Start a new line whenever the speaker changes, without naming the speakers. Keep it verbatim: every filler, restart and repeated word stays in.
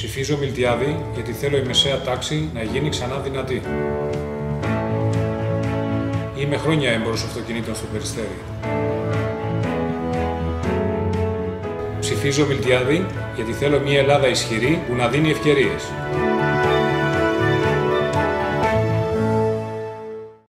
Ψηφίζω Μιλτιάδη γιατί θέλω η μεσαία τάξη να γίνει ξανά δυνατή. Είμαι χρόνια έμπορος αυτοκινήτων στο Περιστέρι. Ψηφίζω Μιλτιάδη γιατί θέλω μια Ελλάδα ισχυρή που να δίνει ευκαιρίες.